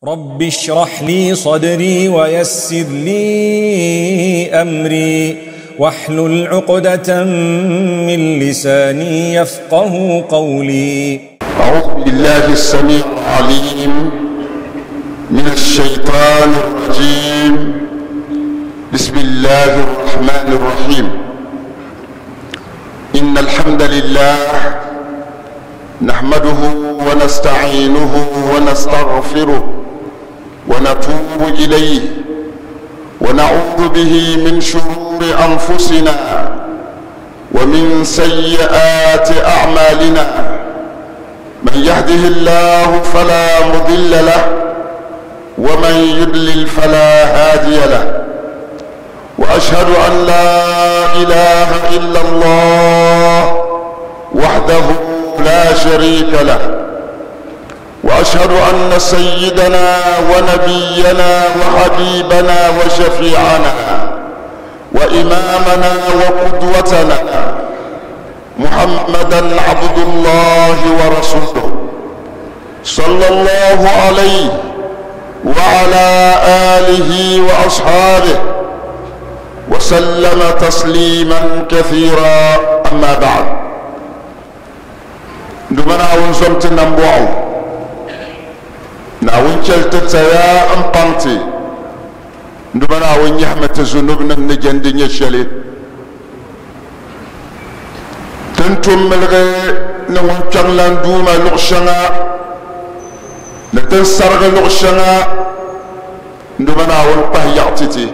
رب اشرح لي صدري ويسر لي أمري واحلل عقدة من لساني يفقه قولي. أعوذ بالله السميع العليم من الشيطان الرجيم. بسم الله الرحمن الرحيم. إن الحمد لله نحمده ونستعينه ونستغفره ونتوب إليه ونعوذ به من شرور أنفسنا ومن سيئات أعمالنا. من يهده الله فلا مضل له ومن يضلل فلا هادي له، وأشهد أن لا إله إلا الله وحده لا شريك له، وأشهد أن سيدنا ونبينا وحبيبنا وشفيعنا وإمامنا وقدوتنا محمدا عبد الله ورسوله صلى الله عليه وعلى آله وأصحابه وسلم تسليما كثيرا. أما بعد، دمنا ونزمت نمبوعو ناون كلتت يا أمقنتي دمنا ونحمة زنوبنا النجند نشلي تنتم ملغي نون كنلان دوما لغشنا نتنسرغ لغشنا دمنا ونقه يعطيتي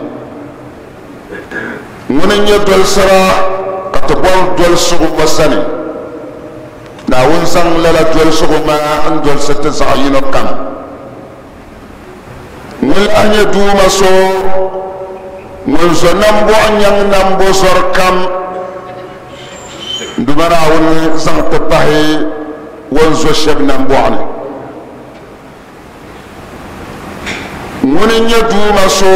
ونن يدول سرا كتبول دول سغو وسني ناون زن للا دول سغو ما ان دول ستزعين القم والأن يدوم سو منذ نمبو أن ينمبو زركم دمنا ون زن تبهي ونزو الشب نمبو عني ونن يدوم سو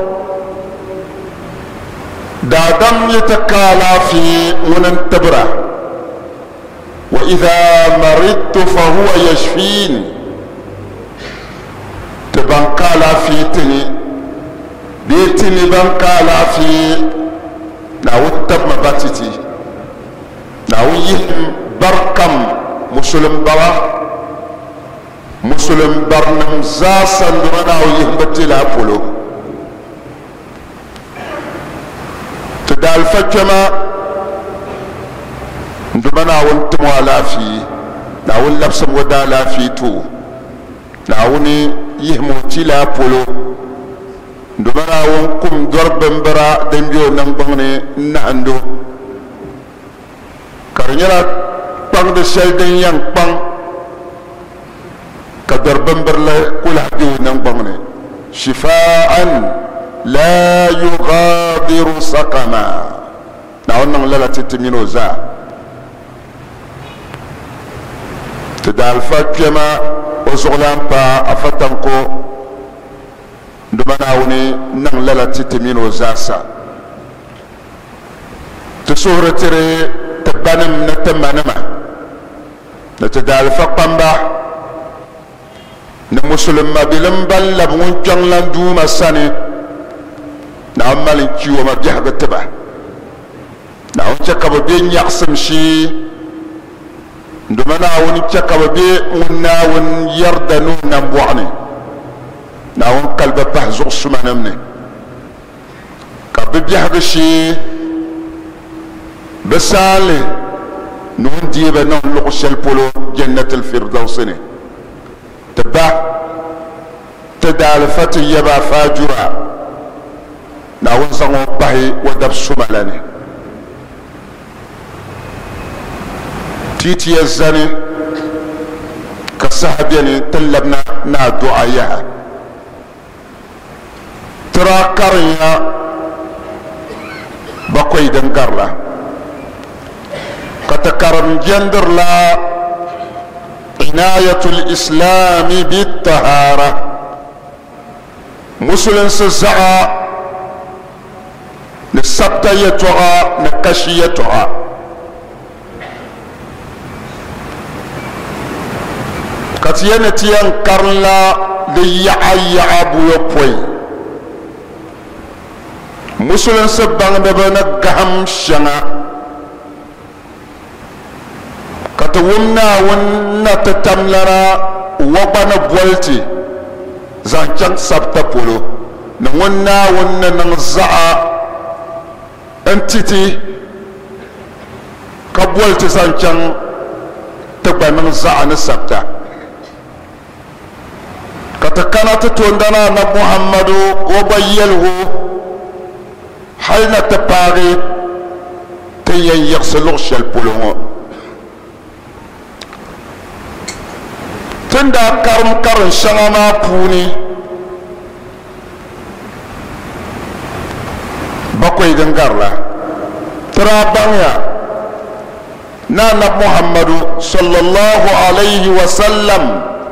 دادم يتكالا في مننتبرة، وإذا مرضت فهو يشفيني. تبانكالا في تني بيتني بانكالا في ناو التب مباتتي ناو يهم بركم مسلم برا مسلم برنم زاسا ناو يهم بتلا بولو تدال فكما ندمنا ونتمو على في ناو اللبسم ودالا في تو ناوني يهمو تلا بولو ندمنا ونكم دربن برا دنبيو نمبغني نعندو كارنيرا بان دي شلدن ين بان كدربن برلا كل حديو نمبغني شفاء لا يغادر سقما. نعونا لا تتمينو زا تدال فكما وزغلان با أفتنكو دمناوني نن لا تتمينو زاسا تسهر تري تبانم نتمانما نتدال فقنبا نمسلم ما بلنبال لبون جنلان دوما ساني نعمل كيو ما بيحق التبع نعم تكب بين يقسم شي دمنا ون تكب بي ونا ون يردنو نمبوعني نعم قلب بحزق سمانمني كب بيحق شي بسالي نون ديبا نون لقش البولو جنة الفردوسني تبع تدال فتي يبا فاجرا ناون زنو باهي ودب سمالاني تيتي الزاني كالصحابيني تلبنا نا دعايها ترى كاريا بقوي دنقر لا كتكرم جندر لا عناية الإسلام بالطهارة مسلم سزعا نسبت يتوغا نكشي يتوغا katiyana tiyan karla li yaɣa buyopoin musulinsi baŋdiba ni gahim shɛŋa ka ti wum Naawuni na ti tam lana wagba ni bolti zaŋ chaŋ sabta polo ni ŋun Naawuni ni niŋ zaɣa n titi ka bolti zaŋ chaŋ ti gba niŋ zaɣa ni sabta ka ti kana ti tondana na Muhammadu o gba yɛligu hali na ti paagi ti yɛn yiɣisi luɣu shɛli polo ŋɔ tin daa karim shɛŋa maa puuni bakwai din garila tira baŋya na annabi Muhammadu sallallahu alaihi wa sallam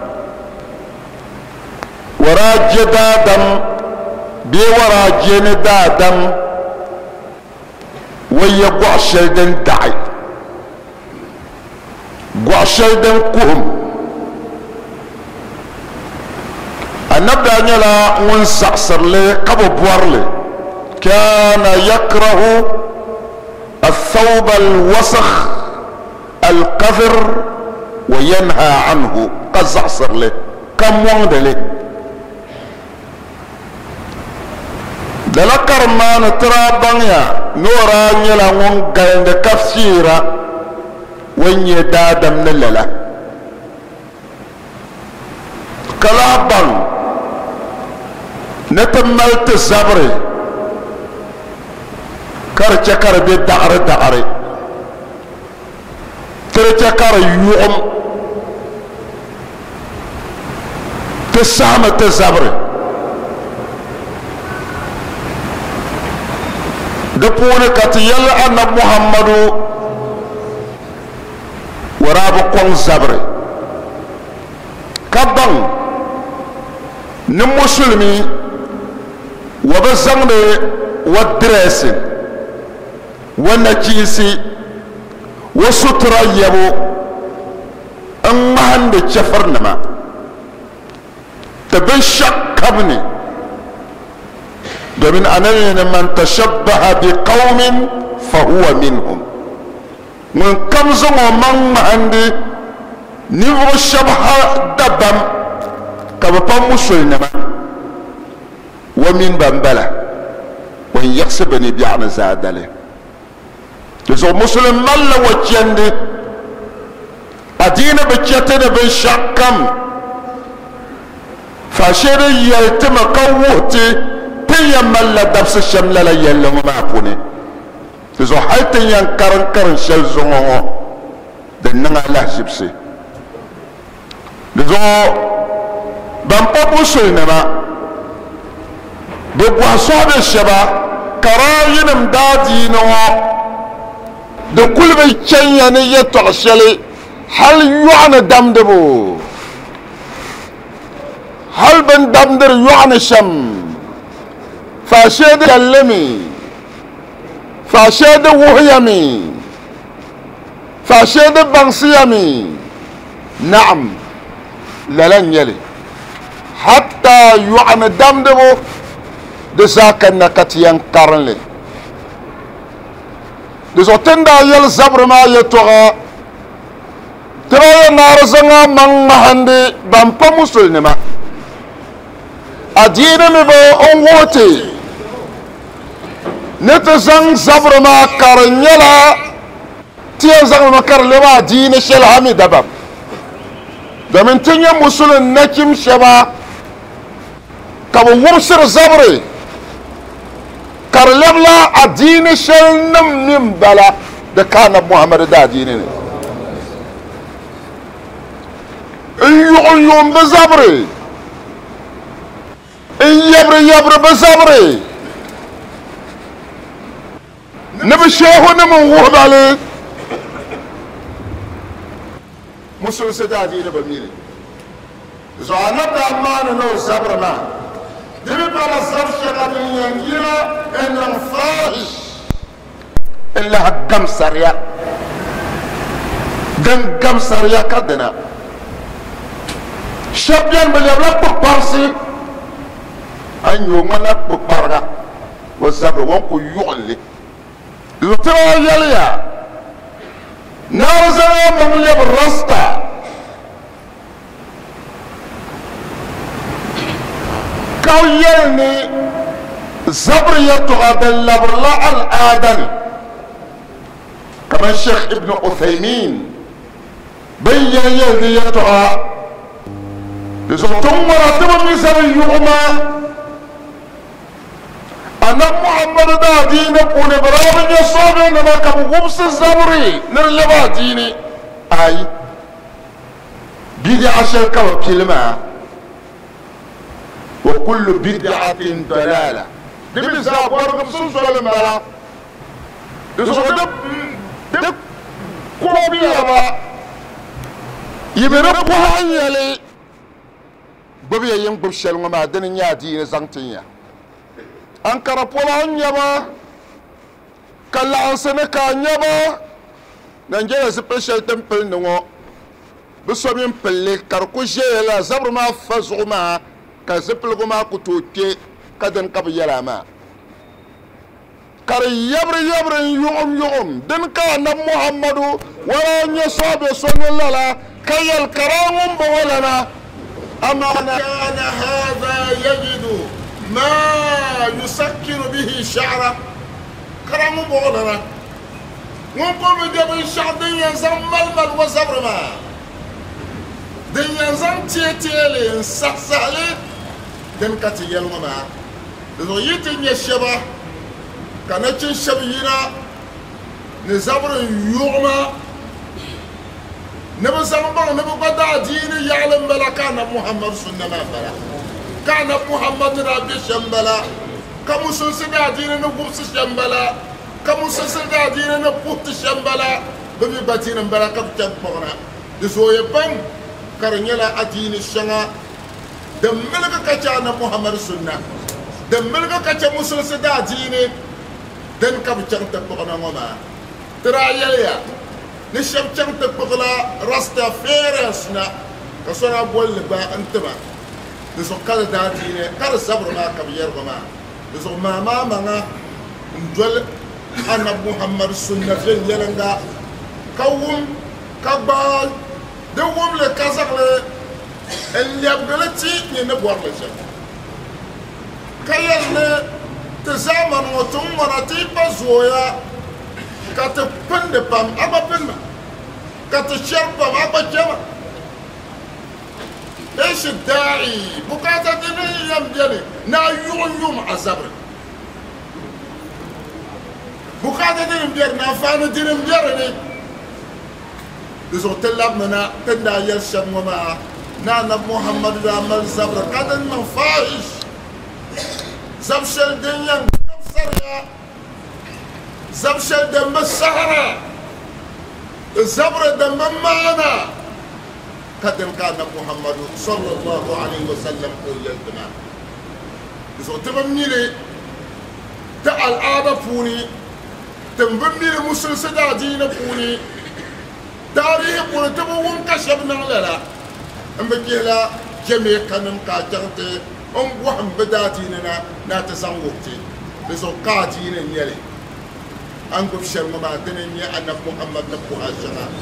waraje daadam bee waraje ni daadam waya gɔɣu shɛli din daɣi gɔɣu shɛli din kuhum annabi daa nyɛla ŋun saɣasirili ka bi bɔrili kana yakrahu الثوب الوسخ القذر وينهى عنه قزعصر له كم وند له دلكر ما نترى بانيا نورا نيلا ونقل كفسيرا وين يدادم نللا كلابان نتمل تزبري كرچكر بدعر دعري ترچكر يوم تسامة تزبري دپون كتيل أن محمد وراب قون زبري كبان نمسلمي وبزنگ ودرسين ونجيسي وسترا يبو أمهن بجفرنما تبشك كبني دومين أنا من تشبه بقوم فهو منهم من كم زمان من عندي نيفو شبه دبم كبابا مسلمنا ومن بمبلا وإن يحسبني بيعنا زادله لذو مسلم ملا وجندي أدينا بجتنا بشكم فاشر يلتم قوتي تيا ملا دبس الشمل لا يلم ما بوني لذو حالت ينكرن كرن شل زمو دننا الله جبسي لذو بمبا مسلمنا بقوا صعب الشباب كراينم دادينو de kul be chenya ne ye toxsele hal yu'na damdebo hal ben damder yu'na sham fashad kallami fashad wuhyami fashad bansiyami na'am lalan yali hatta yu'na damdebo de zakan nakatiyan karle de zotenda yel zabre ma yetoga tira narzanga man mahande bampa musulnima adina mi bo onwote neta zang zabre ma karnyala tiya zang ma karleba adina shel hami dabam domin tinya musulun nakim shaba kabo wumsir zabre karlebla adini shel nim nim bala de kana Muhammad da adini ne yum bezabre yabre bezabre nabi shehu ne mun wuhdale musul se da adini ba mire zo anata amana no zabre na دبي بلا زرش غادي ينجينا ان الفاحش الا هكم سريا دم كم سريا كدنا شبيان بليبلا بقارسي أن يومنا بقارغا والزبر وانكو يغلي لترى يليا نارزنا من يبرستا كاو يلني زبر يتغاد اللبرلا الآدم كما الشيخ ابن عثيمين بين يلني يتغاد لزوتهم مراتب من زبر يغمى أنا محمد دا دين قول برامج يصابي نما كم غمس الزبري نرلبا ديني أي بدعة شركة وكلمة وكل بدعة ضلالة دبل زاب ورقم سوسو لما لسو دب كوبي أبا يمرق وهاي يلي ببي ينقب شلو ما دين يا دين زنتين أنكر بولا نيابا كلا أنسنك نيابا نجينا سبيشال تمبل نو بسومين بلي كاركو جيلا زبر ما فزعما كزبل غما كتوتي كدن كاب يلاما كار يبر يوم دن كان محمد ولا نصاب سن الله كي الكرام بولنا أما كان هذا يجد ما يسكر به شعره كرام بولنا ونقوم بجبل الشعر دنيا زمل وزبر ما دنيا زم تيتيلي سحسالي دن كاتي يلوما لو يتن يشبه كانت شبينا نزبر يوما نبي زمان نبي قدا دين يعلم بلا كان محمد سنة ما بلا كان محمد ربي شمبلا كم سنسدا دين نبوس شمبلا كم سنسدا دين نبوت شمبلا ببي باتين بلا كم تبغنا لزوي بام كرنيلا أدين الشنا دملك كجانا محمد سنة دملك كجا مسلسدا دين دن كم تبغنا وما ترى يليا نشم تبغلا راستا فيرسنا كسرنا بول با أنتما لسو كذا داتيني كذا صبر ما كبير وما لسو ما نجول أنا محمد سنة في يلنغا كوم كبال دوم لكازق اللي يبغلتي ينبور لشيء كيان تزامن وتم مرتبة زويا كتبند بام أبا بند كتشرب بام أبا جمع ايش الداعي بكاتا ديني يمجني نا يوم عزبر بكاتا ديني مجر نافانا ديني مجرني لزو تلاب منا تندا يرشم وما نانا محمد رامل زبر قدن من فاحش زبشل دنيا كفسر يا زبشل دم السهرة زبر دم معنا قدم كان محمد صلى الله عليه وسلم قول لنا إذا تبني لي تعال آدم فوني تبني لي مسلسل دين فوني تاريخ قول تبون كشفنا لنا أم بجيلا جميع كنم كاترتي أم وهم بداتيننا ناتسانوتي إذا قاتين يلي أنقف شرم ما دنيا أن محمد نبوها الشغال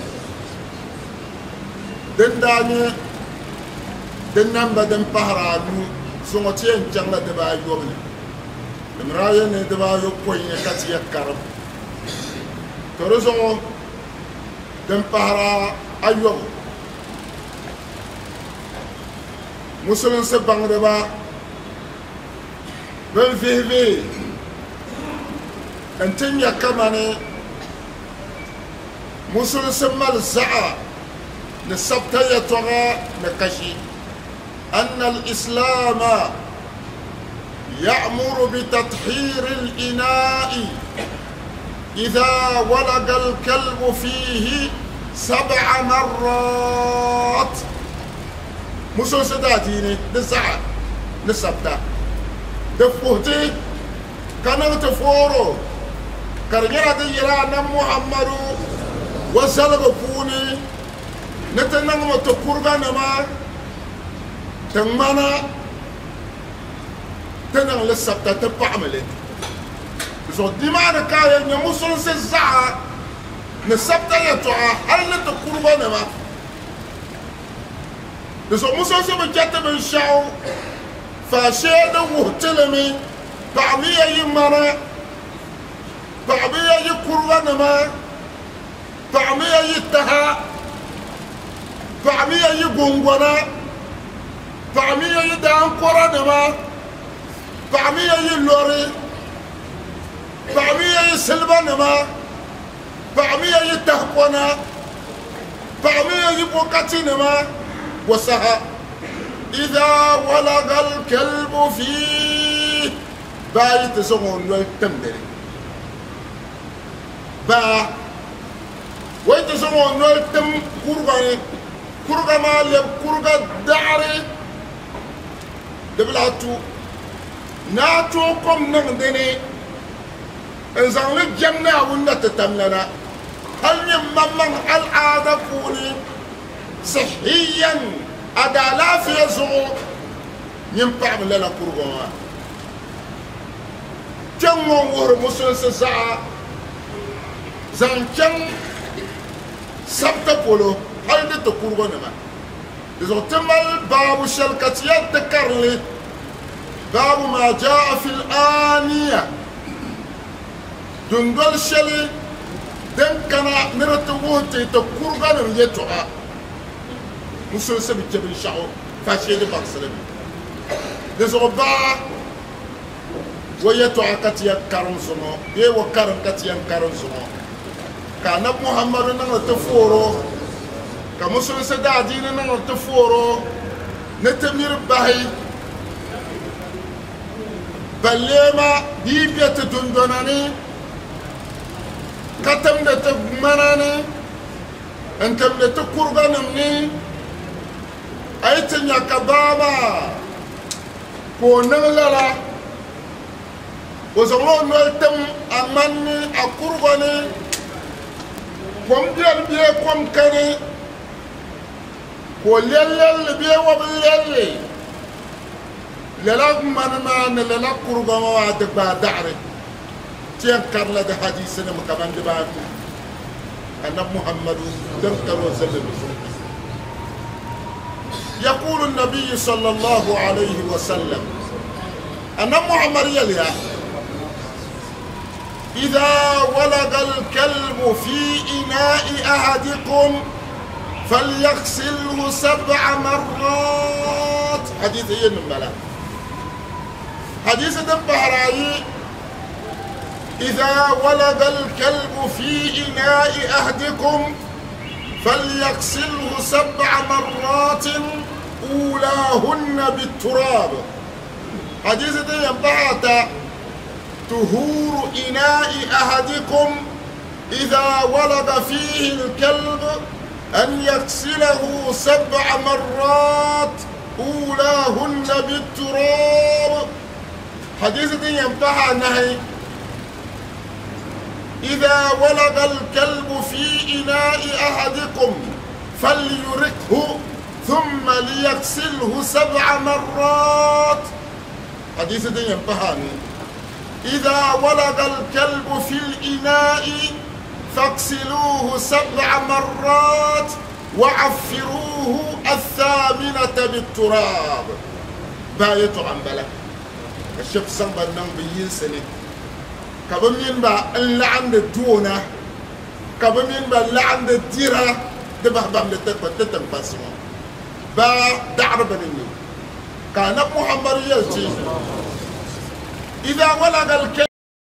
دنداني دنام بدن بحرانو سموتين جنة دبا يومني المرايا دبا يوكوين يكاتي يكارب ترزو دن بحرا أيوم مسلم سبان دبا بن فيه انتن يكاماني مسلم سمال زعا نسبت يتوغى نكشي أن الإسلام يأمر بتطهير الإناء إذا ولق الكلب فيه 7 مرات مسلسلاتيني نسعى نسبتا دفوتي كانوا تفورو كرجلا ديرانا محمد وسلم فوني نتنم متكورغا نما تمانا تنغ للسبتة تبعملت so di mana kaya nya musul se za ne sabta ya to hal ne to kurba ne ma so musul se bajata ben shaw fa sheda wuhtelemi ba'miya yimara ba'miya yikurba ne ma ba'miya yittaha ba'miya yigongwana ba'miya yidan qora ne ma ba'miya yilori بعمية يسلبنا ما بعمية يتهقنا بعمية يبوكتنا ما وسها إذا ولغ الكلب فيه بايت زمون ويتمدري با ويت زمون ويتم كورغاني كورغا مالب كورغا دعري دبلاتو ناتو كم نغدني إنسان الجنة ونتتملنا هل يممن العادة فوني صحيا أدالا في زغو ينفع لنا كرغوما جمع ور مسلم سساعة زان جم سبت بولو هل تكرغونا ما إذا تمل باب الشلكتيات تكرلي باب ما جاء في الآنية دندول شلي دم كنا نرتوه تكورغان يتوها مسلم سبي جبل شعو فاشيد بقسلم دزوبا ويتوها كتيا كارون سمو يه وكارن كتيا كارون سمو كان محمد نغتفورو كمسلم سدادين نغتفورو نتمير باهي بلما بيبيت دندوناني كتم نتمناني انتم نتكورغانمني ايتن يا كبابا كونن لالا وزمون نتم اماني اكورغاني كوم ديال بيه كوم كاني كوليل بيه وبليل لالا من لالا كورغاما وادبا دعري تيان كارلا ده حديثنا مكمان دباكو أن محمد دمتر وسلم يقول النبي صلى الله عليه وسلم أن محمد يليا إذا ولغ الكلب في إناء أحدكم فليغسله 7 مرات حديث ينملا حديث دم بحرائي إذا ولغ الكلب في إناء أحدكم فليغسله 7 مرات أولاهن بالتراب حديث ده ينبعت طهور إناء أحدكم إذا ولغ فيه الكلب أن يغسله 7 مرات أولاهن بالتراب حديث ده ينبعت نهي إذا ولغ الكلب في إناء أحدكم فليركه ثم ليغسله 7 مرات حديث ده ينبهاني إذا ولغ الكلب في الإناء فاغسلوه 7 مرات وعفروه 8 بالتراب بايت عن بلد الشيخ سنبا النوم بيسني كابمين با اللعن الدونة كابمين با اللعن الديرة دبه بام لتتن باسمه با دعر بنيني كان محمد يلتي إذا ولغ الكلب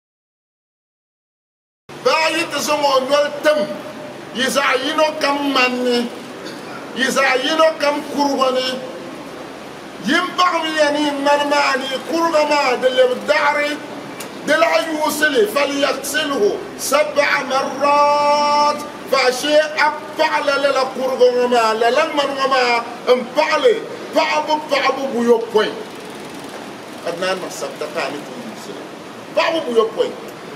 با يتسمو نولتم يزعينو كم مني يزعينو كم كرغني ينبغي يعني مرماني كرغما دلي بالدعري دلع يوصلي فليغسله 7 مرات فشيء أفعل للا كرغما للمن وما انفعلي بعبو بيوكوي أدنان مصدق تاني تنسل بعبو بيوكوي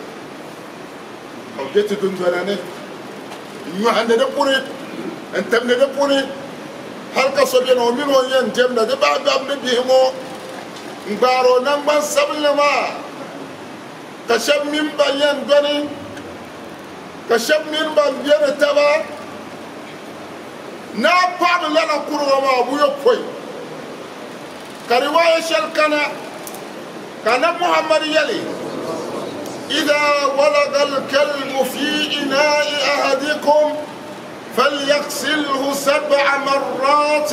أو جيت دندراني يوحنا دبوري أنت من دبوري هل كسبين ومن وين جمنا ده بعد بيهمو بارو نمبر سبل ما كشب من بيان دوني كشب من بيان تبا نابع لنا كرو ما أبو يبوي كرواية شلكنا كان محمد يلي إذا ولد الكلب في إناء أحدكم فليغسله 7 مرات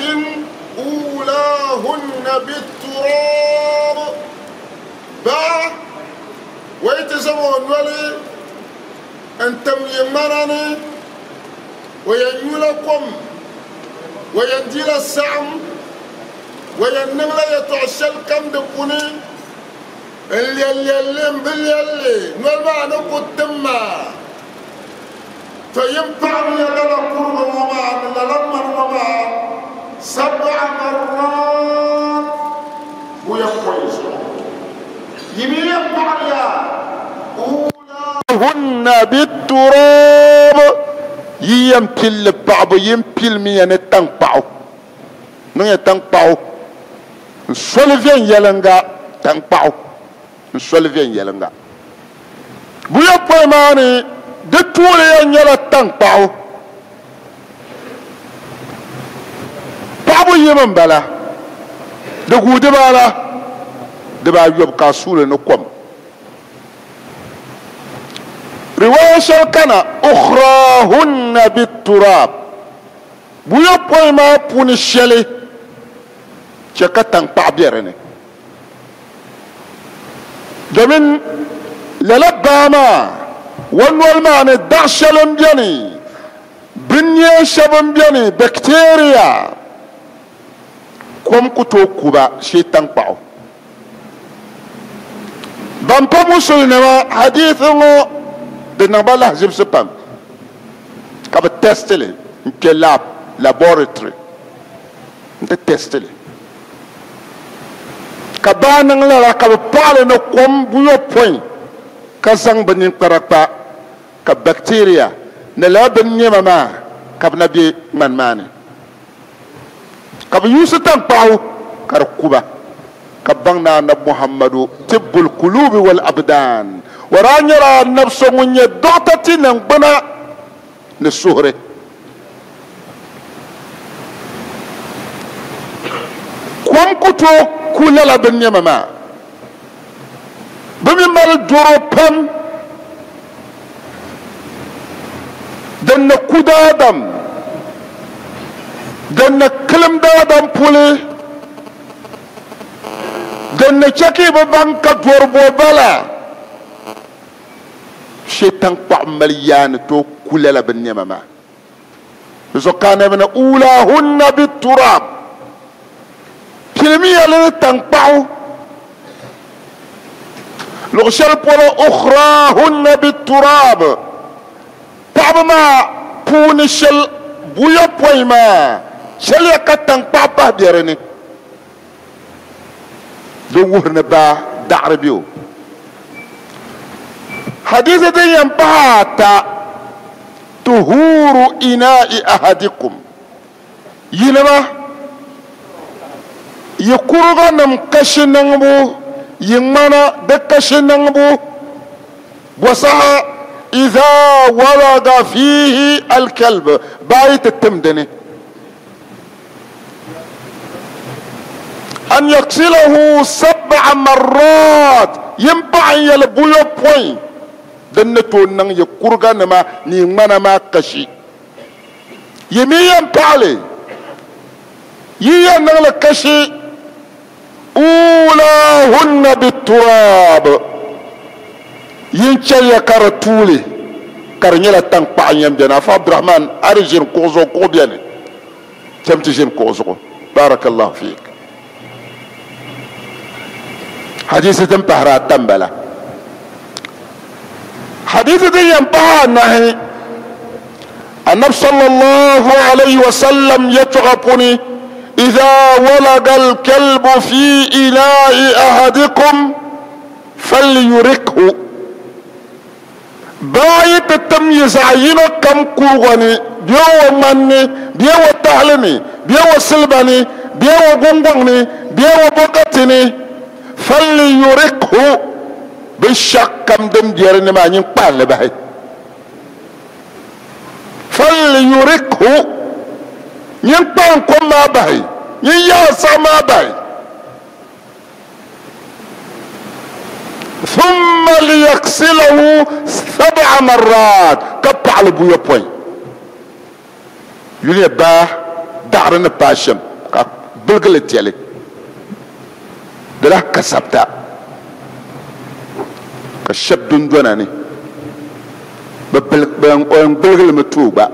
أولاهن بالتراب با ويتزمون ولي أنتم يمنني وينيلكم وينديل السعم وينمل يتعشى الكم دقوني اللي نول ما نقدم فينفع لنا قرب وما لما وما 7 مرات ويخويس يمي ينفع يا أولاهن بالتراب يمبل بعض يمبل ميان تنقعو نيا تنقعو سولفين يلنغا تنقعو سولفين يلنغا بويا بويماني de tuule ya nyala tankpaɣu paɣaba yimi n bala di guu dibaa la dibaa yobu ka a suuli ni kom riwaya shɛli kana ukhrahunna biturab buyopɔi maa puuni shɛli chɛ ka tankpaɣu be di ni domin lala baa maa ونول معنى دعشل بيني بنيه شبن بيني بكتيريا كم كتو كوبا شيطان باو بامبا مسلمة حديثه بنباله جيب سبام كاب تستلي انت لاب لابوريتري انت تستلي كبانا لا كاب بالي نقوم بيو بوين كسان بنين قرقبا كبكتيريا نلابن يمما كبنبي من ماني كب يوسطان باو كركوبا كبنا نب محمد طب القلوب والابدان ورانيرا النفس من يدوتتي نبنا نسوره كم كتو كللا بن يمما بمن مال دروبم دن كودادم دن كلم دادم بولي دن شكي ببانك دوربو بلا شيطان مليان تو كللا بالنمما كان من اولاهن بالتراب كلمية لتنقعو لغشل بولا أخراهن بالتراب بعض ما بونشل بويا بويما شل يكتن بابا بيرني دوه نبا دعربيو حديث دي ينبهاتا طهور إناء أحدكم ينما يكورغا نمكشننبو يمانا دكشننبو وصها إذا ولد فيه الكلب بايت التمدني أن يغسله 7 مرات ينبع يلبويو بوين دنتو نن يكورغا نما نيمانا ما كشي يمي ينبعلي ييانا كشي أولاهن بالتراب ينشل يكارتولي كارنيلا تنقع يمجنا فعبد الرحمن أرجين كوزو كوبياني تمتجين كوزو بارك الله فيك حديث تنبهرات تنبلا حديث دي ينبهى النهي النبي صلى الله عليه وسلم يتغفني إذا ولد الكلب في إناء أحدكم فليركه بايت التمييز عينه كم كوغني biyo wa manni biyo wa tahlini biyo wa silbani biyo wa gungwangni biyo wa bokatini falli yurikhu bishakam dem diyarni ma nyin kpalle bahay falli yurikhu nyin kpan ko ma bahay nyin yasa ma bahay ثم ليغسله 7 مرات كبع لبويا بوين يلي با دارنا باشم بلغل تيالي دلا كسبتا كشب دندوناني بلغل متوبا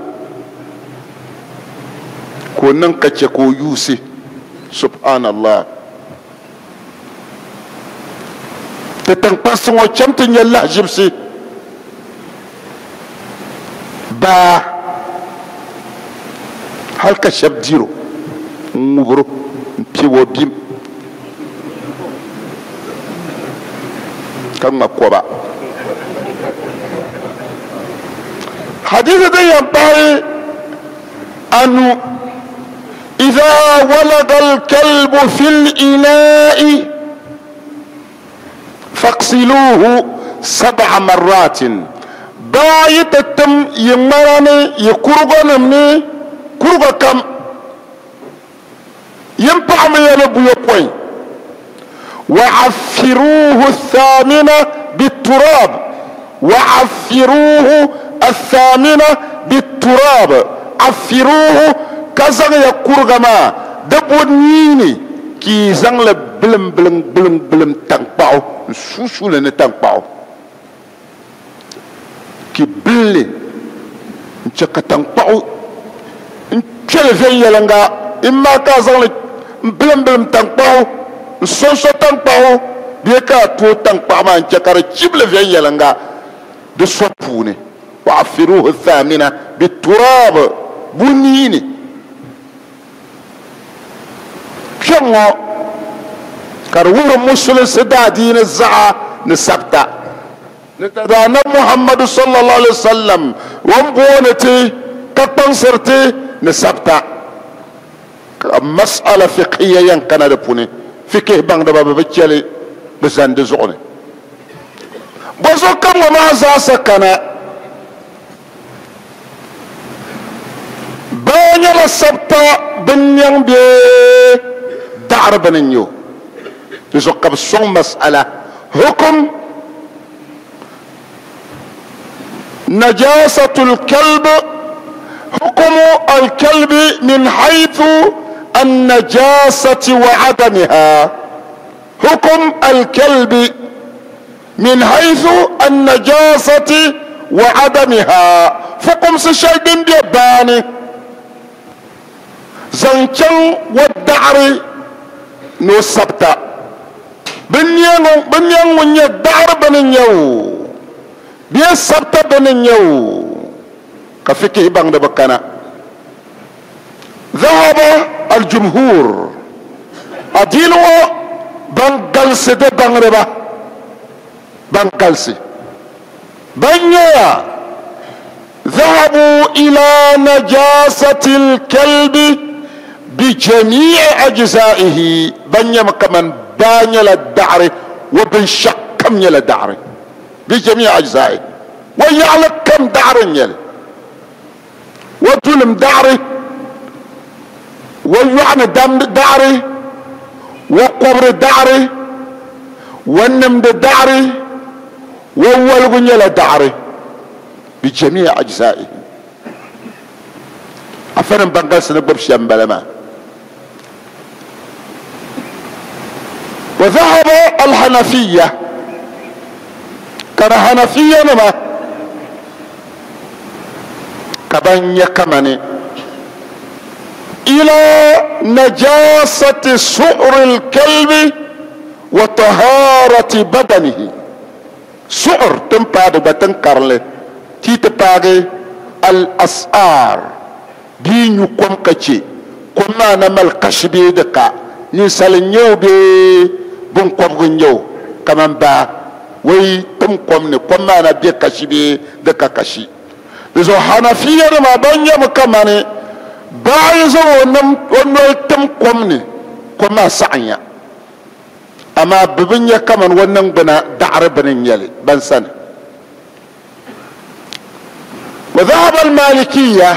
كونن كتشكو يوسي سبحان الله تتن قصن وشمتن يلا جبسي با هلك شب ديرو مبرو بيو بيم كما كوبا حديث ده ينبغي أنه إذا ولد الكلب في الإناء فاغسلوه 7 مرات بايت التم يمراني يكرغو نمني كرغو كم ينبع من يلبو يقوي وعفروه 8 بالتراب وعفروه 8 بالتراب عفروه كزغ يكرغ ما دبو نيني كي زغل بلم بلم بلم بلم تنقبعو سوسو لنا تنقبعو كي بلي نشك تنقبعو نشل فين يلنغا إما كازغل بلم بلم تنقبعو سوسو تنقبعو بيكا تو تنقبع ما نشكر جبل فين يلنغا دسوبوني وعفروه 8 بالتراب بنيني كيما كرور مسلم سدا دين الزعا نسبتا نتدانا محمد صلى الله عليه وسلم ومبونتي كتنصرتي نسبتا مسألة فقهية ينكنا دبوني فقه بان دبا ببتشالي بزند زغني بزو كم وما زاسكنا بانيا لسبتا بنيان بي دعر بنيو يزقب الصوم مسألة حكم نجاسة الكلب حكم الكلب من حيث النجاسة وعدمها حكم الكلب من حيث النجاسة وعدمها فقم سشيدين بيباني زنكن والدعر نو سبتا بنيان ونيا دعر بنيو بيا سبتا بنيو كفكه بان دبكنا ذهب الجمهور أدينوا بانقلسي دي بانربا بانقلسي بنيا ذهبوا إلى نجاسة الكلب بجميع أجزائه بنيا كمان بانيا للدعر وبن شكم يلا دعر بجميع أجزائه ويعلق كم دعر يلا وظلم دعره ويعني دم دعره وقبر دعره والنمد دعره وولغ يلا دعره بجميع أجزائه أفنن بنقاس نقبر شامبلما وذهب الحنفية كان حنفية نما كبان يكمني إلى نجاسة سؤر الكلب وطهارة بدنه سؤر تنباد بتنكر له تيتباغي الأسعار دين يقوم كتشي كما نمال كشبي دكا نسال نيو بي بنقوم نيو كمان با وي تمقوم نكما نبي كشبي دكا كشي izo hanafiya ma banya makamane bayi zo wannan tam komni kuma sa'anya amma bibinya kaman wannan bana da'ar banin yali ban san wa dhahaba al-malikiyya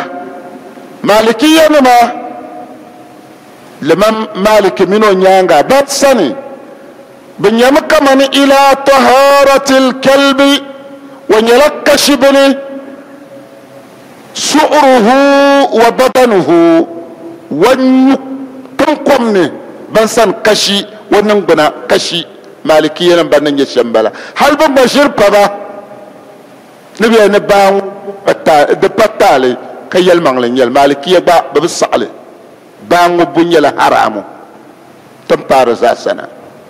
ma liman malik mino nyanga bat sani binyam kaman ila taharatil kalbi wa yalakkashibni su'ruhu wa badanuhu wannan komni ban san kashi wannan guna kashi malikiya nan ban ya shambala hal ban bashir fa ba nabi ne ba da patale kayal manglen yal malikiya ba sale ba ngu bunyala haramu tampara za sana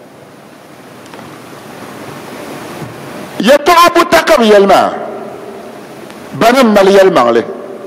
ya ta'abu takab yalma banan mal yal mangle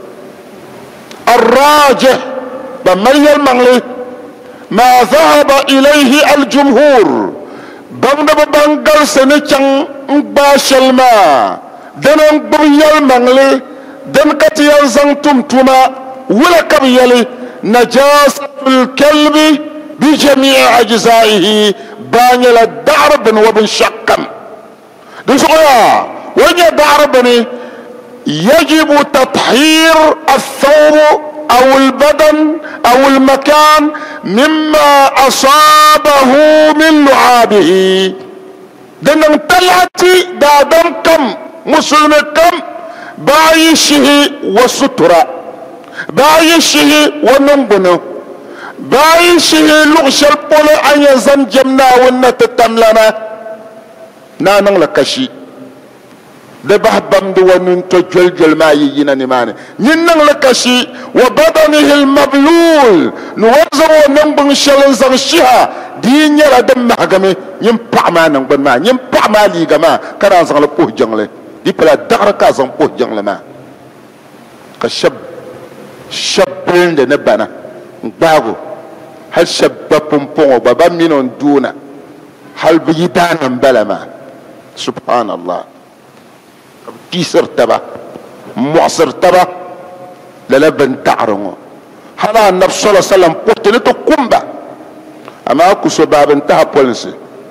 الراجح بمال يل مانغلي ما ذهب إليه الجمهور بمنا ببانغال سنچان باشل ما دنان بريال مانغلي دن كتيال زنتم توما ولا كبيالي نجاسة الكلب بجميع أجزائه بانيال الدعر بن وبن شقم دسويا وين دعر بني يجب تطهير الثوب أو البدن أو المكان مما أصابه من لعابه دنن تلاتي دادم كم مسلم كم بايشه وسترة بايشه وننبنه بايشه لغش البول أن يزن جمنا ونتتملنا نانن لكشي دبه بمد وننتو جل ما يجينا نماني ننن لكشي وبدنه المبلول نوزر وننبن شلن زغشها دين يلا دم محكمي ينبع ما ننبن ما ينبع ما ليغا ما كران زغل بوه جنغلي دي بلا دغر كازن بوه جنغلي ما كشب شبين دي نبانا نباغو هل شب بمبونغو بابا مينون دونا هل بيدان بلا ما سبحان الله كيسر تبا معصر تبا للبن تعرمو هلا النبي صلى الله عليه وسلم قلت لتو كمبا اما اكو سباب انتهى بولنسي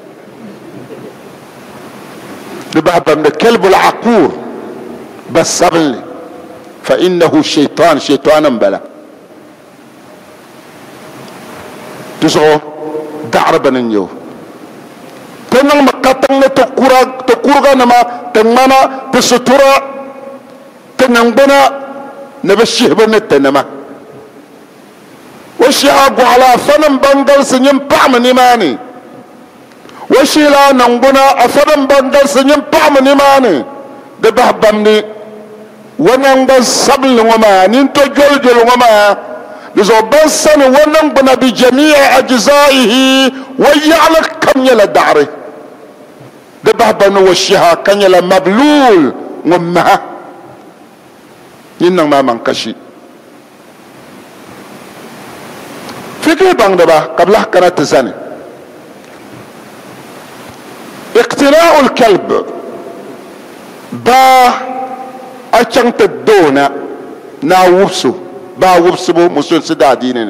لبابا من الكلب العقور بس سبلي فانه شيطان بلا تسعو دعربا نيو تنم مكاتن تقورغا نما تنمانا تستورا تنمبنا نبشيه بنتنما وشي أبو على فنم بنجل سنين بعم نماني وشي لا نمبنا أفنم بنجل سنين بعم نماني دبه بمني وننبن سبل وما ننتو جل وما لذو بنسن وننبنا بجميع أجزائه ويعلق كم يلا دعري دبه بنو وشيها كان يلا مبلول ومها ينن ما منكشي فكرة بان دبا قبلها كانت تزاني اقتناء الكلب با أشنت الدونة نا وبسو با وبسو مسؤول سدا ديننا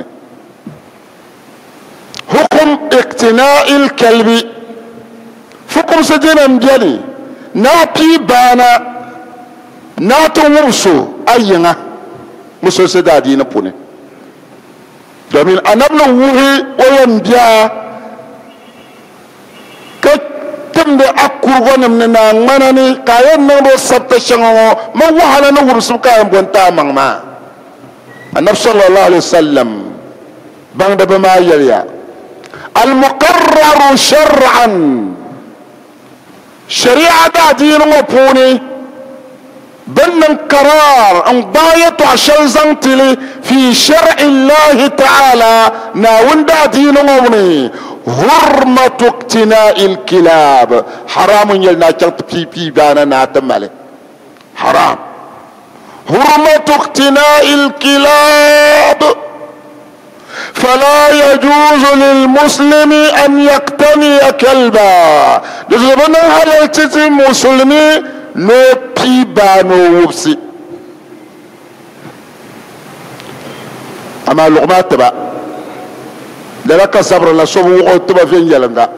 حكم اقتناء الكلب حكم سدينا مجاني ناتي بانا ناتو وبسو أينا مسؤول سدا ديننا بوني domin anabla wuhi oyan biya ka tambe akurgonam na manani kayan nan ro sabta shango ma wahala na wursu kayan bonta mangma annab sallallahu alaihi wasallam bang da ba ma yariya al muqarrar shar'an shari'a da dinin wapuni بنن قرار ان بايت عشان زنتلي في شرع الله تعالى ناون دا دين مومني حرمة اقتناء الكلاب حرام يلنا في بانا ناتمالي حرام حرمة اقتناء الكلاب فلا يجوز للمسلم ان يقتني كلبا لذبنا هل التزم مسلمي no pi ba no wupsi أما لغمات تبا لك صبر لا صبر وقتبا فين يلنغا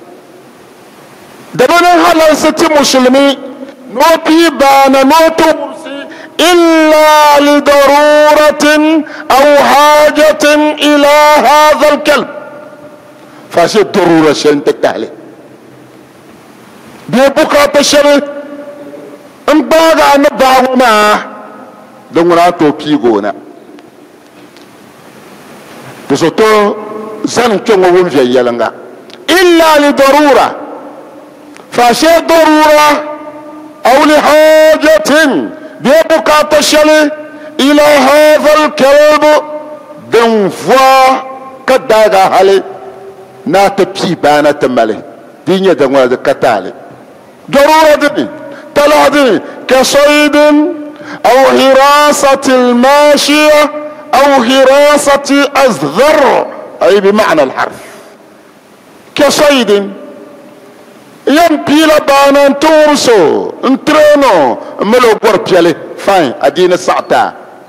دبنا هلا ستي مسلمي نوتي بانا نوتو إلا لضرورة أو حاجة إلى هذا الكلب فاشي ضرورة شين تكتهلي بيبوكا تشري انباغا نباغونا دونغنا تو بيغونا بسوتو زن كنغو ونفيا يلنغا إلا لضرورة فاشي ضرورة أو لحاجة بيبقى تشلي إلى هذا الكلب دنفوا كداغا هالي ناتبسي بانا تمالي دينيا دنوا كتالي ضرورة دي تلاحظي كصيد أو حراسة الماشية أو حراسة الزرع أي بمعنى الحرف كصيد يمبي لبانا تورسو انترينو ملو غوربيالي فاين ادين الساعتا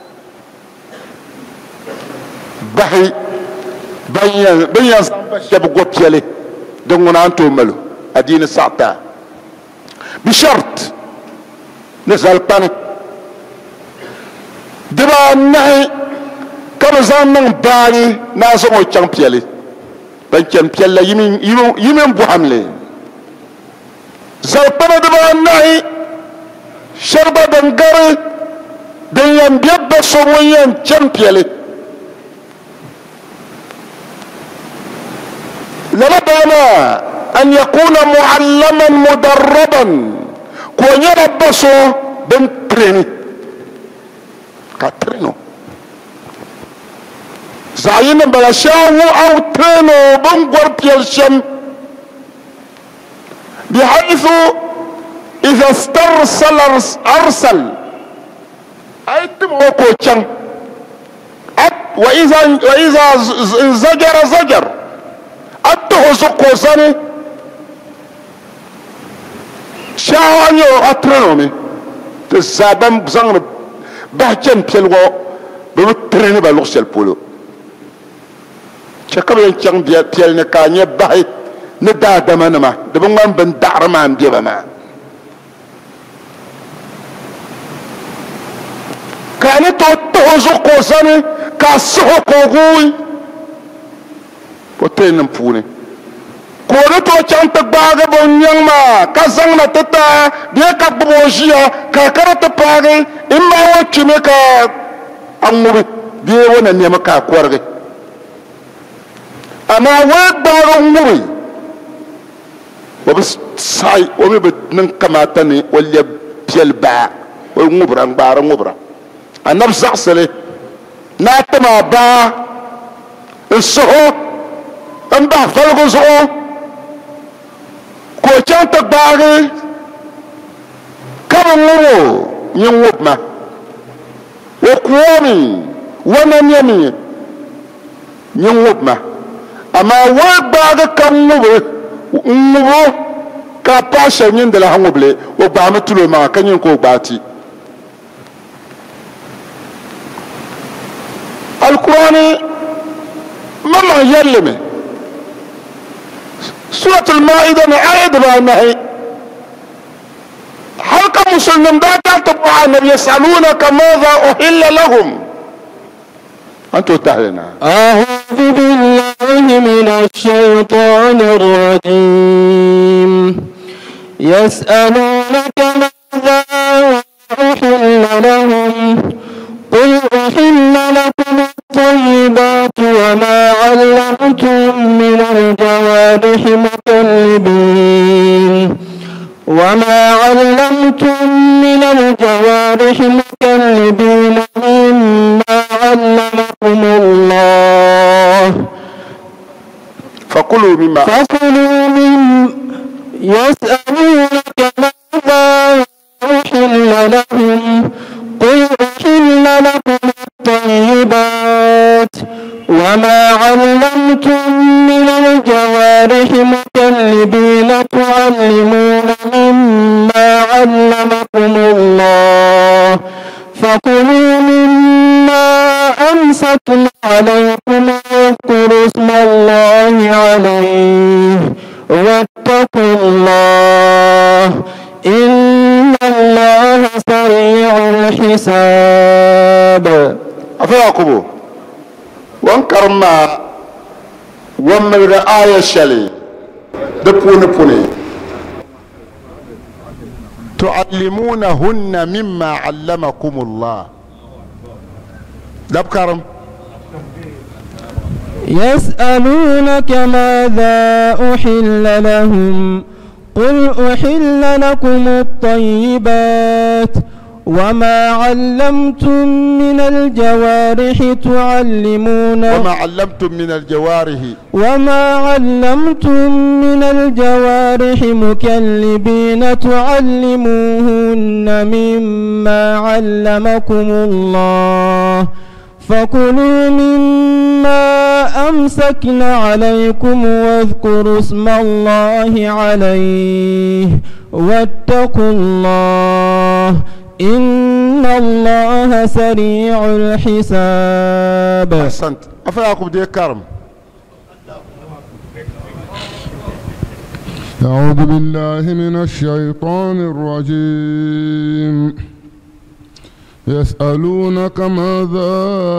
بحي بيان شاب غوربيالي دونغنا انتو ملو ادين الساعتا بشرط نزال باني دبا نهي كرزان من باني ناسو تشامبيالي بانشان بيالا يمين بوحملي زلطنا دبا النهي شربا دنقري ديان بيبا سويان چمپيالي لابد أن يكون معلما مدربا كون يربسو بنتريني كاترينو زعينا بلا شاو أو ترينو بنقر بيالشم بحيث إذا استرسل أرسل أيتم وكوشن وإذا زجر أتهزقو سني شاوانيو أترنومي تسابم زنغ بحجن بيلغو بمتريني بلغش البولو شكرا ينشان بيالني كاني بحي ندا دمانما دبنغان بن دعرمان ديبما كانت تهزقو سني كاسحقو غوي وتين نمفوني كوني تو چانت باغي بنيان ما كازان نتتا بيكا بموشيا كاكرا تباغي إما وچمي كا أموري بيوانا نيما كا كورغي أما ويك باغي أموري وبس ساي ومي بدنن كماتني ولي بيال باع ومبرا مبارا مبرا النبي زعسلي ناتما باع السهو انبع فلغو زعو كوچان تباغي كم نورو ينوب ما وكوامي ونن يمي ينوب ما اما ويك باغي كم نورو نورو كاباشا يندل هنوبلي وبعمتلو ما كان ينكو باتي القرآن مما يلمي سورة المائدة آية بأنها حلقة مسلم ذات تبع النبي يسألونك ماذا أحل لهم أنتم تهلنا أعوذ بالله من الشيطان الرجيم يسألونك ماذا أحل لهم قل أحل لكم الطيبات وما علمتم من الجوارح مكلبين مما علمكم الله فكلوا مما يسألونك ماذا أحل لهم قل أحل لكم الطيبات وما علمتم من الجوارح مكلبين تعلمون مما علمكم الله فكلوا مما أمسكنا عليكم واذكروا اسم الله عليه واتقوا الله إن الله سريع الحساب. أفاكم وانكرما ومن آية شلي دبوني تعلمونهن مما علمكم الله. دبكرم يسألونك ماذا أحل لهم قل أحل لكم الطيبات وما علمتم من الجوارح مكلبين تعلموهن مما علمكم الله فكلوا مما أمسكن عليكم واذكروا اسم الله عليه واتقوا الله إن الله سريع الحساب. أحسنت. أفلاكم دي كرم. أعوذ بالله من الشيطان الرجيم. يسألونك ماذا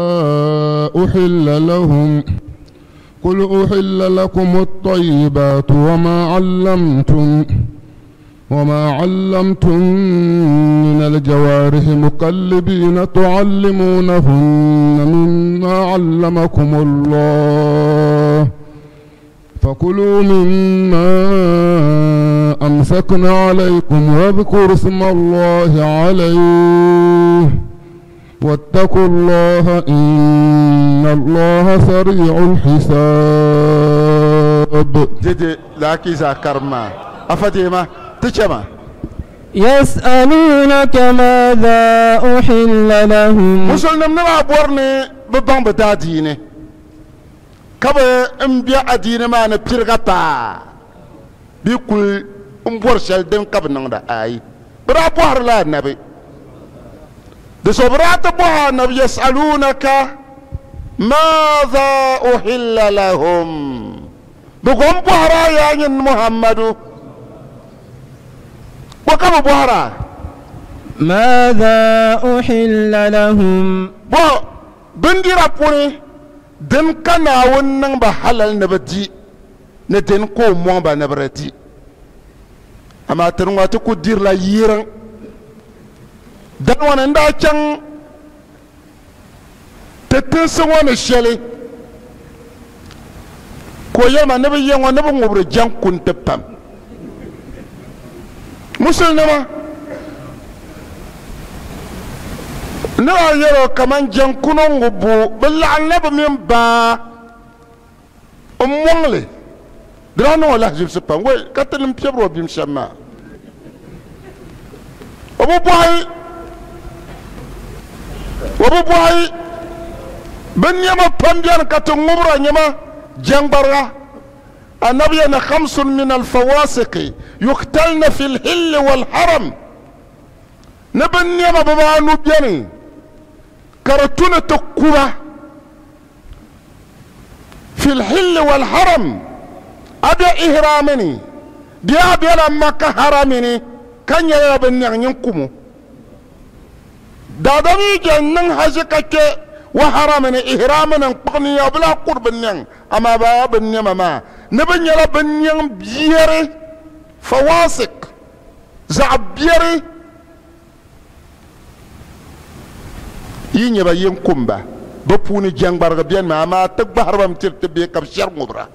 أحل لهم قل أحل لكم الطيبات وما علمتم من الجوارح مكلبين تعلمونهن مما علمكم الله فكلوا مما أمسكن عليكم واذكروا اسم الله عليه واتقوا الله إن الله سريع الحساب. جدي لاكي زاكرما أفديما تجمع. يسألونك ماذا أحل لهم مسلم نما بورني ببان بداديني كبه انبياء أدين ما نبترغتا بيكل انبور شلدن كبه نغدا آي برا بوهر لا نبي دسوبرات بوهر نبي. يسألونك ماذا أحل لهم بقوم بوهر يا محمد وكم بوهر ماذا أحل لهم بو بندير بوري دن كنا ونن بحلال نبدي ندن كو موان نبردي أما تنوى تكو دير لا ييران دن وانا ندا چن تتنس وانا شالي كو يما نبي يما نبي مبر جان كنت بام مسلم نرى يرى كمان جنكونو غبو بالله من با أموالي درانو ولا جيب سبان وي كاتلم بيبرو بيمشما أبو بواي بنيما بانديان كاتو غبرا نيما جنبرا النبي أنا 5 من الفواسق يقتلن في الحل والحرم نبنيما بابا نوبياني كرتونة الكوبا في الحل والحرم أبي إهرامني دي أبي لما كهرامني كان يلابن ينكمو دادمي جنن هزكك وحرامني إهرامنا قني بلا قرب النين أما باب النيمما نبن يلابن بيري فواسق زعبيري ينبا ينكمبا بپوني جنبار بيان ما تكبر بام ترتبي كبشر مبرا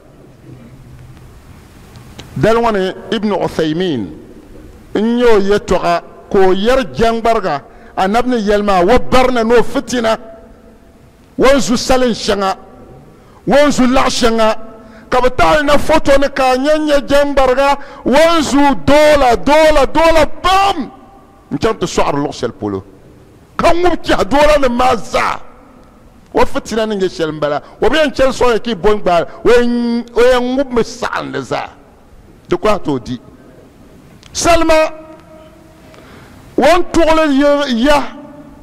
دلواني ابن عثيمين انيو يتوغا كو ير جنبارغا انابني يلما وبرنا نو فتنا وانزو سالين شنغا وانزو لعشنغا كبتالنا فوتو نكا نيني جنبارغا وانزو دولا بام نجانت سعر لغسل بولو كم مبكي دولا نمازا وفتنا نيجي شلمبلا وبين شل صوي كي بون بال وين مب مسان لزا دكوا تودي سلمى وان تقول يا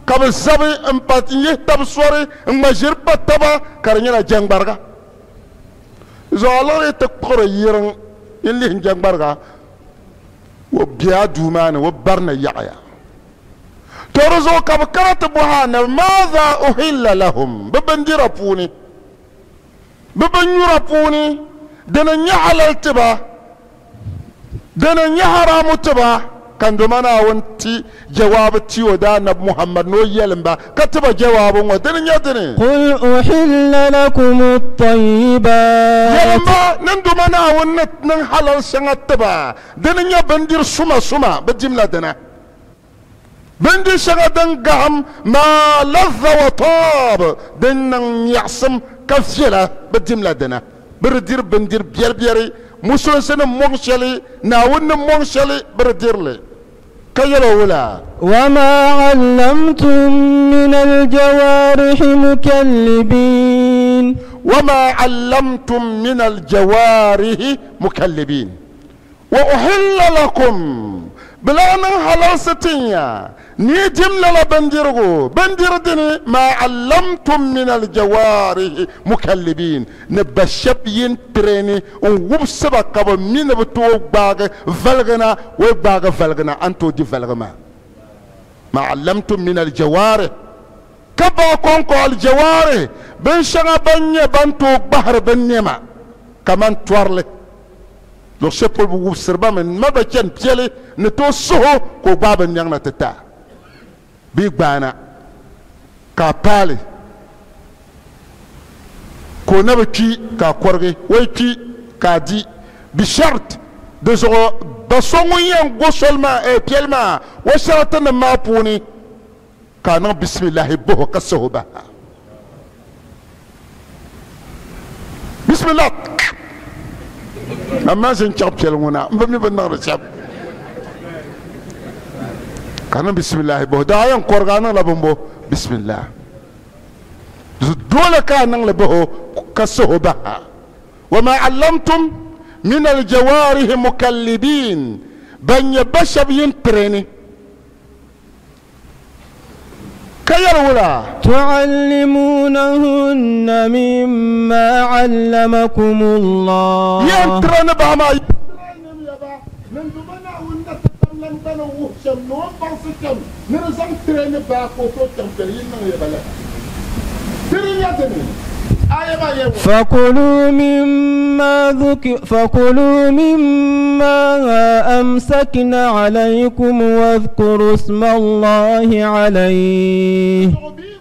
ka bɛ zabi n pa n yihi tabi sori n ŋma ʒiri pa taba ka di nyɛla jɛngbariga zuɣuligi ti kpuɣiri yiriŋ n lihi jɛngbariga o biɛla duu maa ni o bari ni yaɣaya to di zuɣu ka bɛ kana ti bɔhi anabi maadha uhilla lahum bɛ bindira puuni bɛ binnyura puuni dini nyɛ halal tiba dini nyɛ haramu tiba kan doma Naawuni ti jawaabu ti o daa Nabi Muhammad ni o yɛlimba ka tiba jawaabu ŋɔ dini nyɛ dini qul uhilla lakum at-tayyibat yɛlimba nin doma Naawuni niŋ halal shɛŋa tiba dini nyɛ bindiri suma suma bɛ dimla dina bindiri shɛŋa din gahim maa ladha wa taab din niŋ nyaɣisim ka viɛla bɛ dimla dina bɛ di diri bindiri biɛrbiɛri musulisi ni mɔŋ shɛli Naawuni ni mɔŋ shɛli bɛ di dirili ka yɛli wula وما علمتم من الجوارح مكلبين وما علمتم من الجوارح مكلبين وأحل لكم بلا من حلال ستنيا ني جملة بندرغو بندردني ما علمتم من الجوارح مكلبين نبشب ينتريني ونوبسبا كبا من بتوق باغ فلغنا وباغ فلغنا أنتو دي فلغما ما علمتم من الجوارح كبا كونكو الجوارح بن شغا بني بنتوق بحر بنيما كمان توارلك لو سيبول بوغو سربا من ما بچن بيالي نتو سوهو كو بابا نيانا تتا بيك بانا كابالي كو نبكي كاكورغي ويكي كادي بشرط دزو بصونو ين غسل ما بيال ما وشرطنا ما بوني كانوا بسم الله بوه كسوه با بسم الله أما زين شاب شلونا مبني بالنار شاب كانوا بسم الله بوه دايم كورغانا لبنبو بسم الله دولة كان لبوه كسوه با وما علمتم من الجوارح مكلبين بني بشب ينتريني كيرولا تعلمونهن مما علمكم الله ينترن بما فكلوا مما أمسكنا عليكم واذكروا اسم الله عليه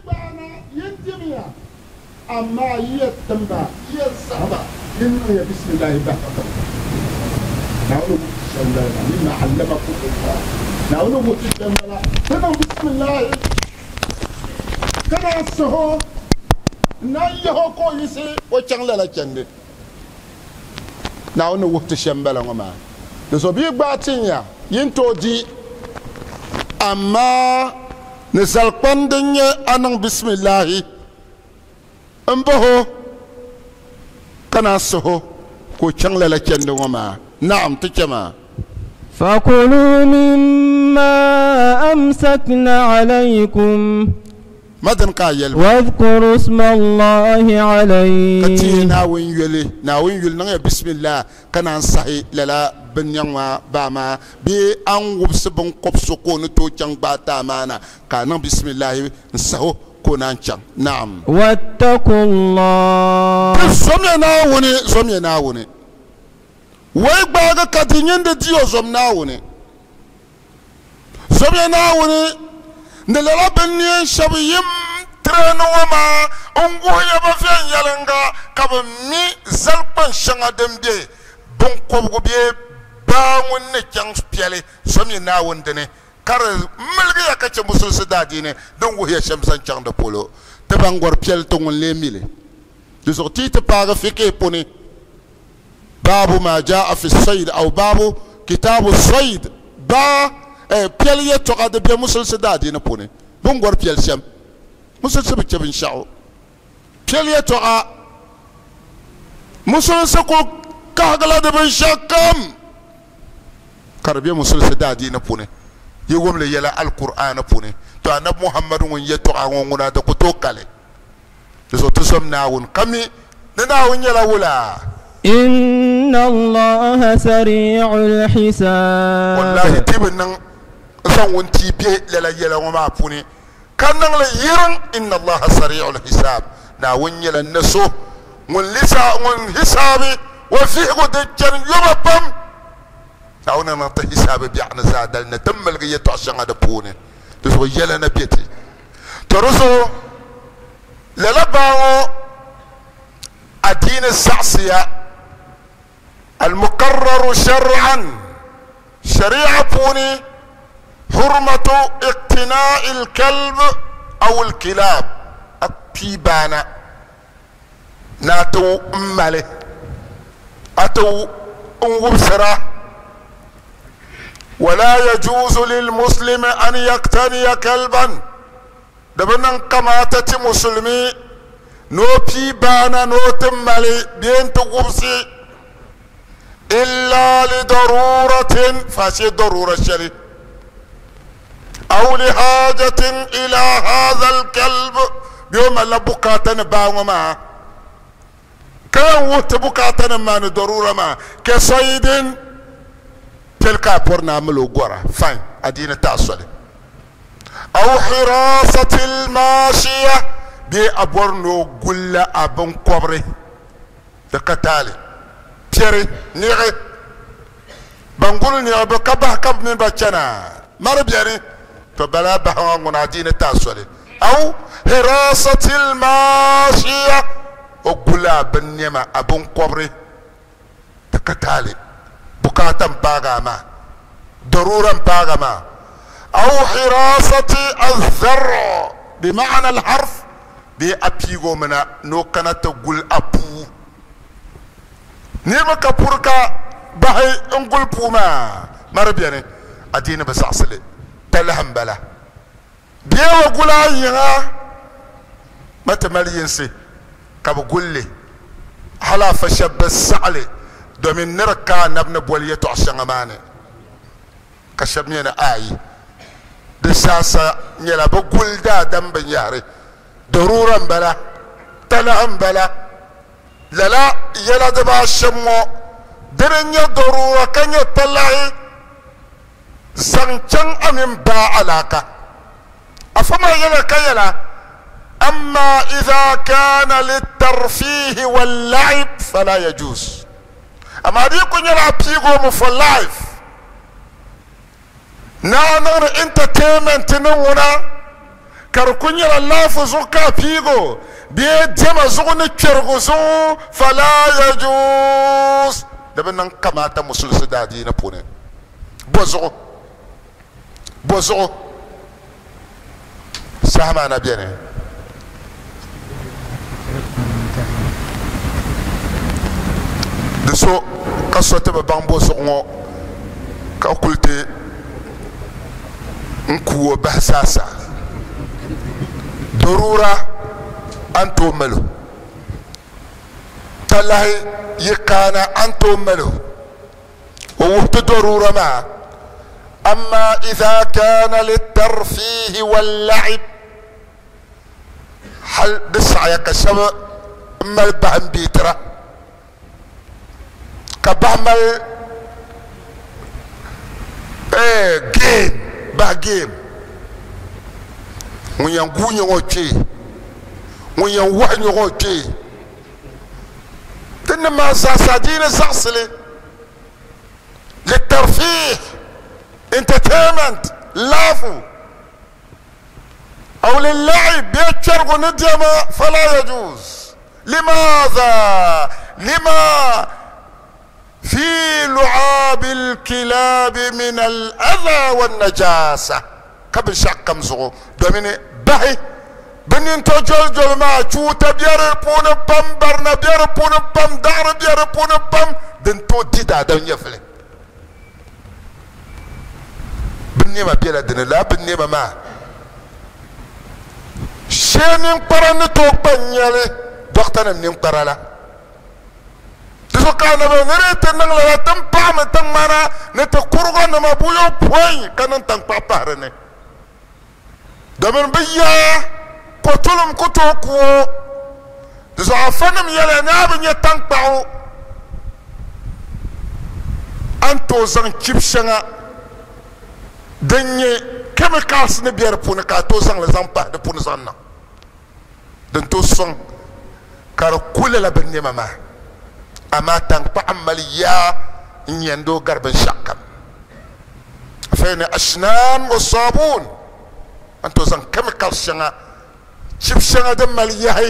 أما يتنبع يصحبا إنه بسم الله بحثا نعلم بسم الله مما علمكم الله نعلم بسم الله كنا بسم الله كنا السهو نايه كويسي وچنلا لا چند نعلم وقت شمبلا وما نسو بيك باتينيا ينتو دي أما نسال قندنيا أنا بسم الله أمبهو كناسه كوشان لا كندوما نعم تجمع فكلوا مما أمسكنا عليكم مدن قايل واذكروا اسم الله عليه كتي ناوين يلي نغي بسم الله كان صحيح لا بنيما باما بي ان وبسبن قبسكو نتو چان باتا مانا كان بسم الله نسهو نعم واتقوا الله زمي ناوني ويباغا كاتينين ديو زم ناوني زمي ناوني نلالا بني شبيم ترنو وما انغو يبا فين يالنغا كابمي زلبان شنغا دمدي بنكو بيه باون نجان بيالي زمي ناون دني kar milgi ya kace musul sidadi ne don wuya shamsan chang da polo te bangor piel tongon le mile de sorti te paga fike poni babu ma jaa fi sayd aw babu kitabu sayd ba piel ye to gade be musul sidadi ne poni bangor piel sham musul sabi chabin shao piel ye to a musul sako kagala de ben shakam kar be musul sidadi ne poni يقوم لي يلا القرآن بوني تو أنا محمد ونيتو عوننا دكتو كله تسو تسم ناون كمي ناون يلا ولا إن الله سريع الحساب والله تبنا زون تيبي لا يلا وما بوني كان لا يرن إن الله سريع الحساب ناون يلا النسو من لسا من حسابي وفيه قد جن يوم ناونا نطي حساب بيعنا زادل نتم القية عشان هذا بوني تسو يلا نبيتي ترسو للباو الدين السعسية المقرر شرعا شريعة بوني حرمة اقتناء الكلب او الكلاب التيبانة ناتو امالي اتو انغبسرة ولا يجوز للمسلم ان يقتني كلبا دبنا قماتة مسلمي نو تيبانا نو تمالي بين تغبسي إلا لضرورة فاشي ضرورة شري أو لحاجة إلى هذا الكلب بيوم الله بكاتنا باو ما كان وقت بكاتنا ما ضرورة ما كصيد تلك أبورنا عملو غورا فاين أدينا تأصلي أو حراسة الماشية بي أبورنو غلا أبن كوبري تكتالي تيري نيغي بنقول نيغي بكبه كب من بچنا مرب يعني فبلا بحوان منادين التاسولي او حراسة الماشية وقلا بنيما ابن قبري تكتالي بكاتا باغاما ضرورا باغاما او حراسة الزرع بمعنى الحرف دي ابيغو منا نو كانت تقول ابو نيما كابوركا باهي انقل بوما مربياني ادينا بسعسلي تلهم بلا بيوا قولا يغا ما تمالينسي كابو قولي حلا فشب السعلي دومين نركا نبن بوليتو عشان اماني كشبنينا اي دساسا نيلا بقول دا دم بنياري ضرورا بلا تلهم بلا لا يلا دبا شمو درنيا ضرورة كان يطلعي زنچن امين با علاقة افما يلا كيلا اما اذا كان للترفيه واللعب فلا يجوز اما ديكو يلا بيغو مفلايف نانر انترتينمنت نونا كاركون يلا لافزو كا بيغو بيجمع زغن كرغزو فلا يجوز دبنا كما تمسل سدادين بوني بوزغو بوزغو سهما نبيني دسو قصة بامبو زغو كاكولتي نكو بحساسا ضرورة أنتو ملو تلاهي يكانا أنتو ملو ووقت ضرورة ما أما إذا كان للترفيه واللعب حل بسعى يكشب مل بهم بيترا كبعمل جيم جيم وينقو نيوتشي وينوح نيوتشي تنما ساسادين ساسلي للترفيه انترتينمنت لافو او للعب بيتشرغوا نديما فلا يجوز لماذا لما في لعاب الكلاب من الاذى والنجاسه قبل شق مزغو دوميني باهي بنين توجل جل ما شوتا بيار بون بام برنا بيار بون بام دار بيار بون بام دنتو ديدا دون يفلي بني ما بيلا دن لا بني ما شينين قرن توك بنيالي دوختنا نيم قرالا تسو كان بنريت نغلا تم بام تم مانا نتقرغا نما بويو بوين kanan tang paparene damen biya ko tulum ko to ko zo afanam yala na banya tang pao anto zan kipshanga danye chemicals ne biar pun ka to zan la zan pa de pun zanna dan to son kar kula la benne mama ama tang pa amaliya nyendo garban shakam فين أسنان والصابون أنتو زن كيميكال شنغا شيب شنغا دم ملياهي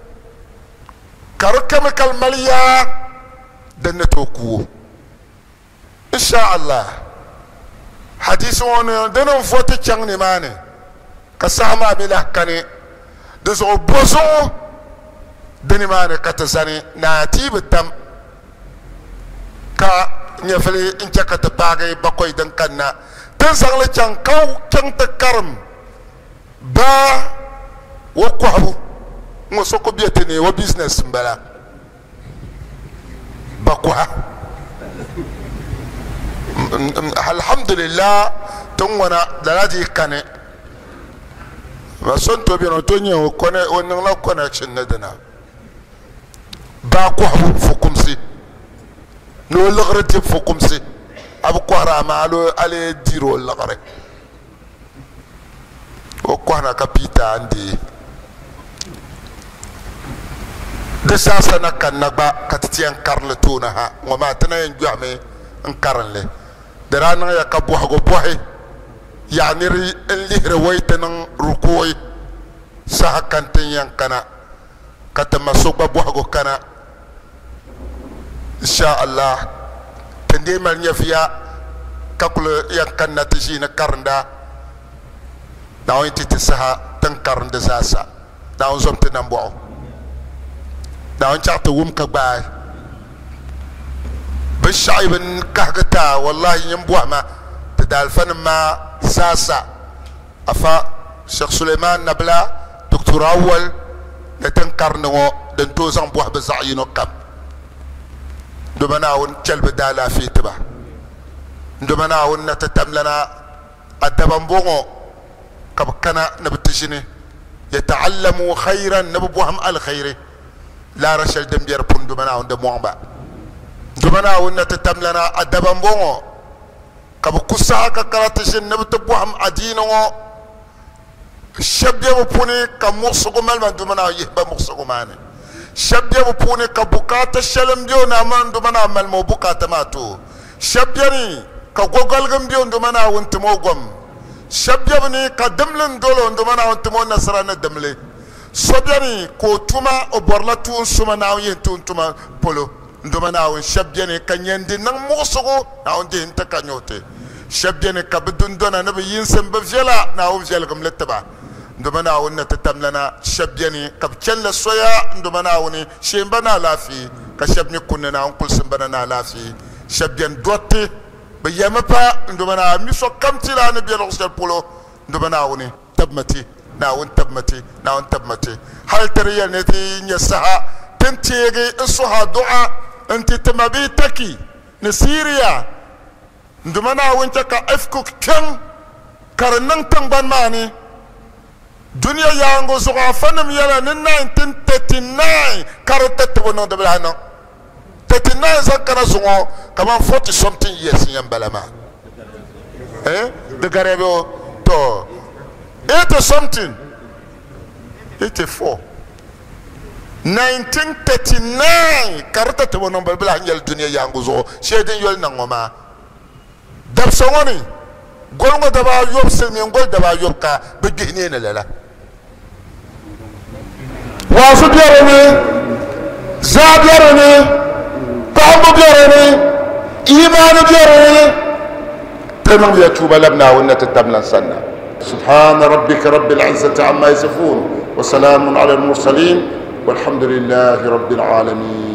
كارو كيميكال مليا دنتوكو إن شاء الله حديث وانا دنو فوتي چنغني ماني كساما بلا كاني دزو بوزو دني ماني كتزاني ناتي بالتم كا nyefeli incha kata bagay bakoy dan kanna ten sangle chang kaw chang te karam ba wo kwabu ngo soko bietene wo business mbala bakwa alhamdulillah ton wana dalaji kane ba son to bi no to nyewo kone wonno la connection na dana ba kwabu fukumsi no lagre tip fokum si abu kwara malo ale diro lagre o kwana kapita andi de sasa na kan nagba katitian karle tuna ha ngoma tana en juame en karle de rana ya kabu hago bohe ya niri en lihre waytanan rukoy saha kanten yan kana katama sokba bo hago kana insha Allah tende mal nyafia kakule yang kan natisi na karnda daw intiti saha tan karnda sasa daw zomte nambo daw charte wum ka baay be shayben kahgata wallahi nyambo ma tadal fan ma sasa afa Sheikh Suleiman Nabla Dr. Awal na tan karngo den to zan bo be zayino kam ndumana won kelbe dala fi tiba ndumana won natatam lana adaban bongo kab kana nabtishini yata'allamu khayran nabbuhum al khayri la rashal dambiyar pundu mana won de moamba ndumana won natatam lana adaban bongo kab kusa ka karatishin nabtuhum adino shabya puni kam musugo malman ndumana yihba musugo mane shabya bupuni ka bukata shalam biyo na man do mana mal mo bukata mato shabya ni ka gogol gam biyo do mana wonti mo gom shabya ni ka demlen dolo do mana wonti mo nasara na demle shabya ni ko tuma o borla tun suma na yin tun tuma polo do mana won shabya ni ka nyandi nang mo sogo na on de inta ka nyote shabya ni ka bidun dona na yin sembe vela na o vel gam letaba ndumana wonna tatamlana shabyani kabcen la soya ndumana woni shembana lafi ka shabni kunna on kul sembana na lafi shabyan dotte be yamapa ndumana mi so kamtila na bi loxel polo ndumana woni tabmati na won tabmati na won tabmati hal tariya ne ti nyasaha tentege suha du'a anti tamabi taki ne Syria ndumana won taka afku kan karnan tangban mani dunia yango zuwa fanam yala ni 1939 karate tebono de blano 39 zakara zuwa kama 40 something years yambalama de garebo to 80 something 84 1939 karate tebono de blano yal dunia yango zuwa shedin yol nangoma dab songoni golngo daba yob selmi ngol daba yob ka begine ne lala wasu biyarani za biyarani tabu biyarani imanu biyarani تمام يتوب لبنا ونتتملا سنة سبحان ربك رب العزة عما يصفون وسلام على المرسلين والحمد لله رب العالمين.